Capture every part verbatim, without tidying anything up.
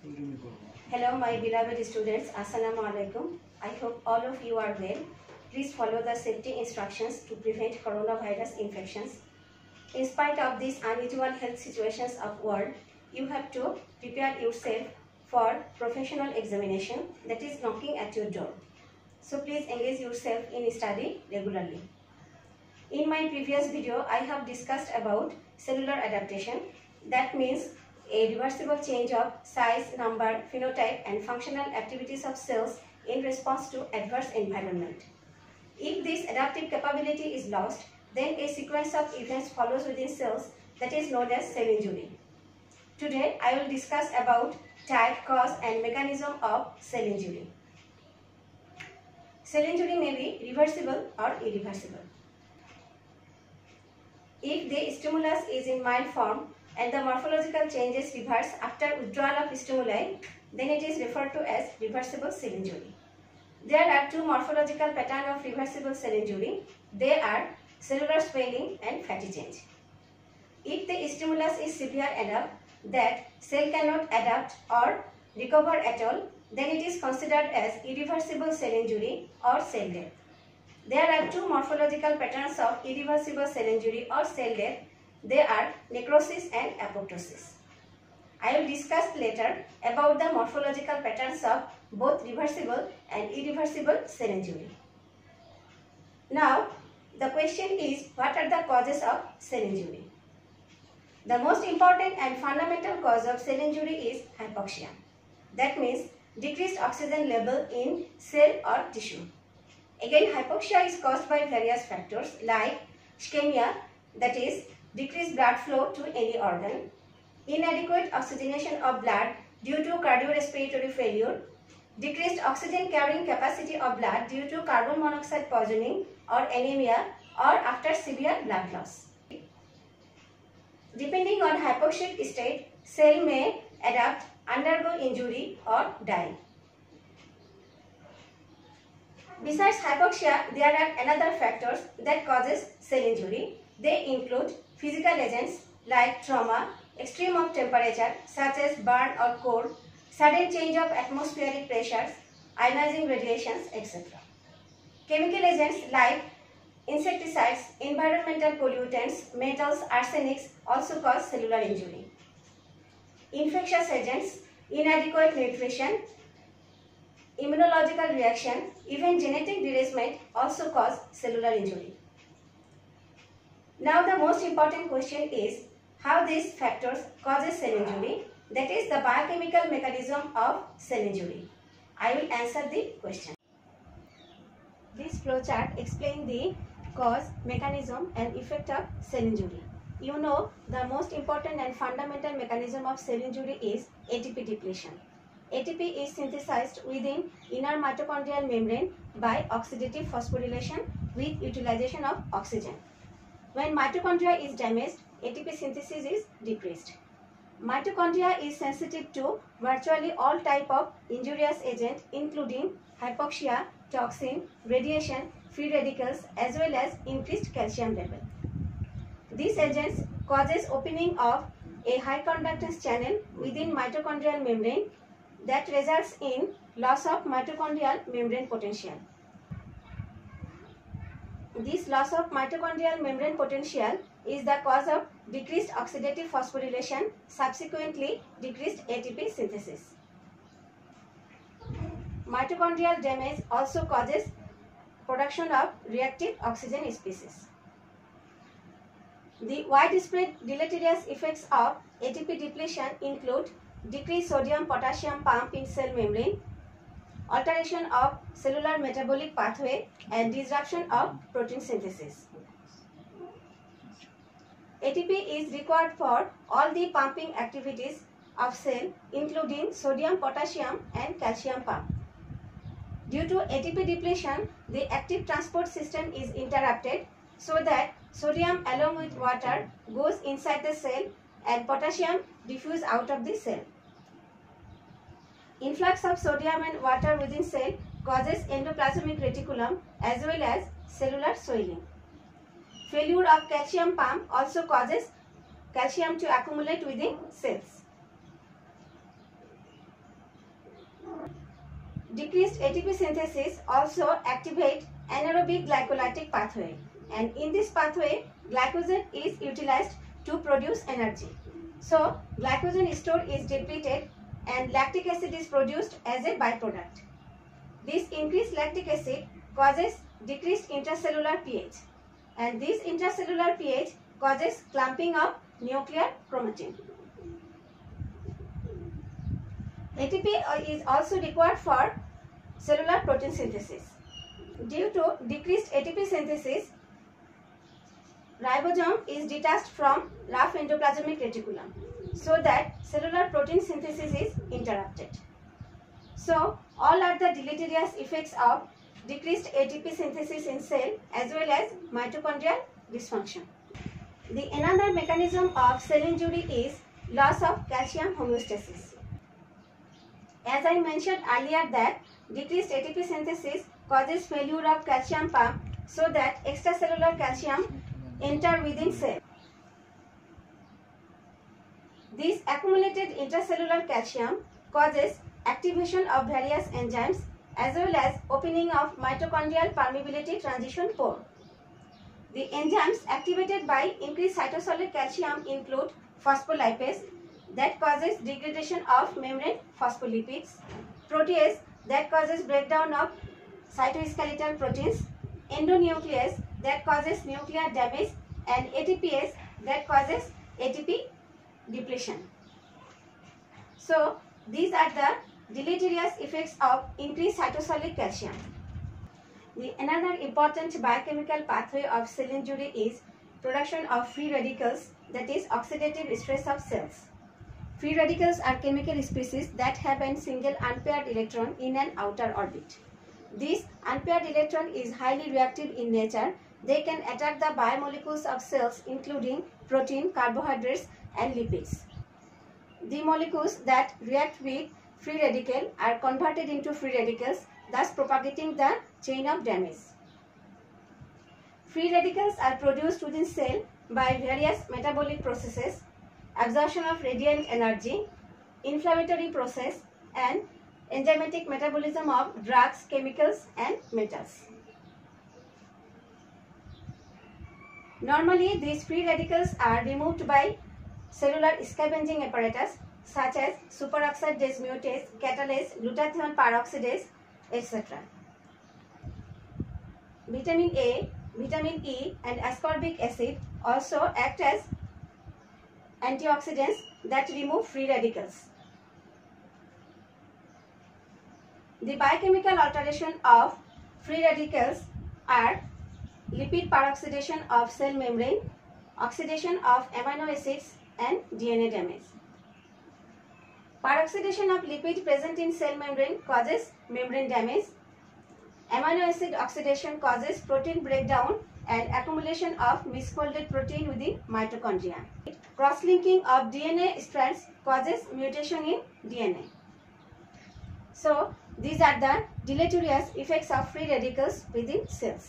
Hello my beloved students, Assalamu alaikum. I hope all of you are well. Please follow the safety instructions to prevent coronavirus infections. In spite of these unusual health situations of world, you have to prepare yourself for professional examination that is knocking at your door. So please engage yourself in study regularly. In my previous video, I have discussed about cellular adaptation. That means a reversible change of size, number, phenotype and functional activities of cells in response to adverse environment. If this adaptive capability is lost, then a sequence of events follows within cells that is known as cell injury. Today, I will discuss about type, cause and mechanism of cell injury. Cell injury may be reversible or irreversible. If the stimulus is in mild form and the morphological changes reverse after withdrawal of stimuli, then it is referred to as reversible cell injury. There are two morphological patterns of reversible cell injury. They are cellular swelling and fatty change. If the stimulus is severe enough that cell cannot adapt or recover at all, then it is considered as irreversible cell injury or cell death. There are two morphological patterns of irreversible cell injury or cell death. They are necrosis and apoptosis. I will discuss later about the morphological patterns of both reversible and irreversible cell injury. Now, the question is, what are the causes of cell injury? The most important and fundamental cause of cell injury is hypoxia. That means decreased oxygen level in cell or tissue. Again, hypoxia is caused by various factors like ischemia, that is decreased blood flow to any organ, inadequate oxygenation of blood due to cardiorespiratory failure, decreased oxygen carrying capacity of blood due to carbon monoxide poisoning or anemia or after severe blood loss. Depending on hypoxic state, cell may adapt, undergo injury or die. Besides hypoxia, there are another factors that causes cell injury. They include physical agents like trauma, extreme of temperature such as burn or cold, sudden change of atmospheric pressures, ionizing radiations, et cetera. Chemical agents like insecticides, environmental pollutants, metals, arsenics also cause cellular injury. Infectious agents, inadequate nutrition, immunological reaction, even genetic derangement also cause cellular injury. Now the most important question is how these factors causes cell injury, that is the biochemical mechanism of cell injury. I will answer the question. This flowchart explains the cause, mechanism and effect of cell injury. You know the most important and fundamental mechanism of cell injury is A T P depletion. A T P is synthesized within inner mitochondrial membrane by oxidative phosphorylation with utilization of oxygen. When mitochondria is damaged, A T P synthesis is decreased. Mitochondria is sensitive to virtually all type of injurious agent including hypoxia, toxin, radiation, free radicals as well as increased calcium level. These agents causes opening of a high conductance channel within mitochondrial membrane that results in loss of mitochondrial membrane potential. This loss of mitochondrial membrane potential is the cause of decreased oxidative phosphorylation, subsequently decreased A T P synthesis. Mitochondrial damage also causes production of reactive oxygen species. The widespread deleterious effects of A T P depletion include decreased sodium-potassium pump in cell membrane, alteration of cellular metabolic pathway and disruption of protein synthesis. A T P is required for all the pumping activities of cell including sodium, potassium and calcium pump. Due to A T P depletion, the active transport system is interrupted so that sodium along with water goes inside the cell and potassium diffuse out of the cell. Influx of sodium and water within cell causes endoplasmic reticulum as well as cellular swelling. Failure of calcium pump also causes calcium to accumulate within cells. decreased A T P synthesis also activate anaerobic glycolytic pathway, and in this pathway glycogen is utilized to produce energy. So glycogen store is depleted and lactic acid is produced as a byproduct. This increased lactic acid causes decreased intracellular pH, and this intracellular pH causes clumping of nuclear chromatin. A T P is also required for cellular protein synthesis. Due to decreased A T P synthesis, ribosome is detached from rough endoplasmic reticulum, so that cellular protein synthesis is interrupted. So, all are the deleterious effects of decreased A T P synthesis in cell as well as mitochondrial dysfunction. The another mechanism of cell injury is loss of calcium homeostasis. As I mentioned earlier that decreased A T P synthesis causes failure of calcium pump, so that extracellular calcium enter within cell. This accumulated intracellular calcium causes activation of various enzymes as well as opening of mitochondrial permeability transition pore. The enzymes activated by increased cytosolic calcium include phospholipase that causes degradation of membrane phospholipids, protease that causes breakdown of cytoskeletal proteins, endonuclease that causes nuclear damage, and A T P ase that causes A T P depletion. So these are the deleterious effects of increased cytosolic calcium. The another important biochemical pathway of cell injury is production of free radicals, that is oxidative stress of cells. Free radicals are chemical species that have a single unpaired electron in an outer orbit. This unpaired electron is highly reactive in nature. They can attack the biomolecules of cells including protein, carbohydrates and lipids. The molecules that react with free radical are converted into free radicals, thus propagating the chain of damage. Free radicals are produced within cell by various metabolic processes, absorption of radiant energy, inflammatory process, and enzymatic metabolism of drugs, chemicals and metals. Normally, these free radicals are removed by cellular scavenging apparatus such as superoxide dismutase, catalase, glutathione peroxidase, et cetera. Vitamin A, vitamin E and ascorbic acid also act as antioxidants that remove free radicals. The biochemical alteration of free radicals are lipid peroxidation of cell membrane, oxidation of amino acids and D N A damage. Peroxidation of lipid present in cell membrane causes membrane damage. Amino acid oxidation causes protein breakdown and accumulation of misfolded protein within mitochondria. Cross-linking of D N A strands causes mutation in D N A. So, these are the deleterious effects of free radicals within cells.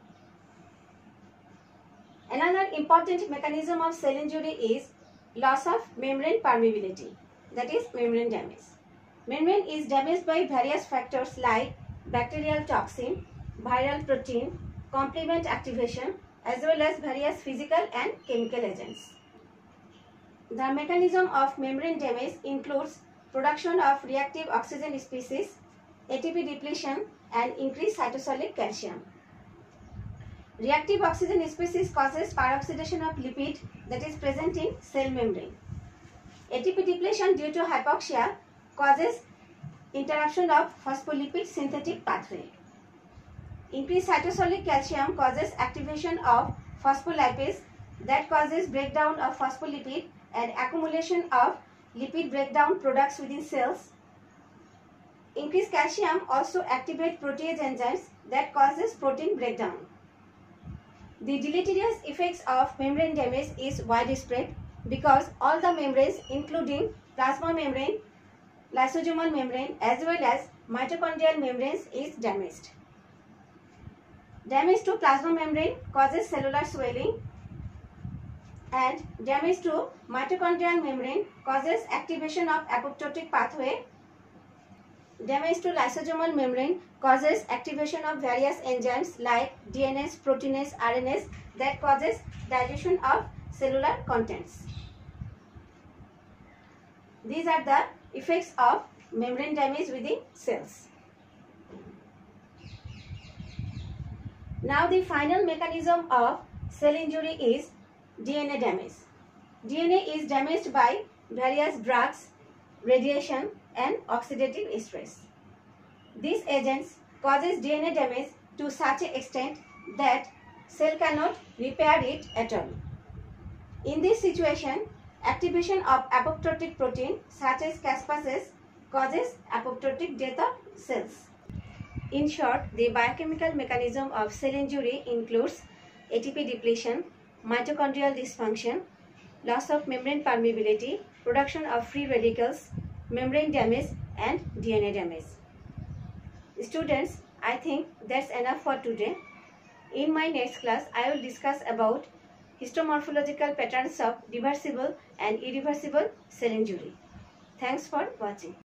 Another important mechanism of cell injury is loss of membrane permeability, that is membrane damage. Membrane is damaged by various factors like bacterial toxin, viral protein, complement activation, as well as various physical and chemical agents. The mechanism of membrane damage includes production of reactive oxygen species, A T P depletion and increased cytosolic calcium. Reactive oxygen species causes peroxidation of lipid that is present in cell membrane. A T P depletion due to hypoxia causes interruption of phospholipid synthetic pathway. Increased cytosolic calcium causes activation of phospholipase that causes breakdown of phospholipid and accumulation of lipid breakdown products within cells. Increased calcium also activates protease enzymes that causes protein breakdown. The deleterious effects of membrane damage is widespread because all the membranes including plasma membrane, lysosomal membrane as well as mitochondrial membranes is damaged. Damage to plasma membrane causes cellular swelling and damage to mitochondrial membrane causes activation of apoptotic pathway Damage to lysosomal membrane causes activation of various enzymes like D N ase, proteinase, R N ase that causes dilution of cellular contents. These are the effects of membrane damage within cells. Now the final mechanism of cell injury is D N A damage. D N A is damaged by various drugs, radiation and oxidative stress. These agents causes D N A damage to such an extent that cell cannot repair it at all. In this situation, activation of apoptotic protein such as caspase causes apoptotic death of cells. In short, the biochemical mechanism of cell injury includes A T P depletion, mitochondrial dysfunction, loss of membrane permeability, production of free radicals, membrane damage and D N A damage. Students, I think that's enough for today. In my next class, I will discuss about histomorphological patterns of reversible and irreversible cell injury. Thanks for watching.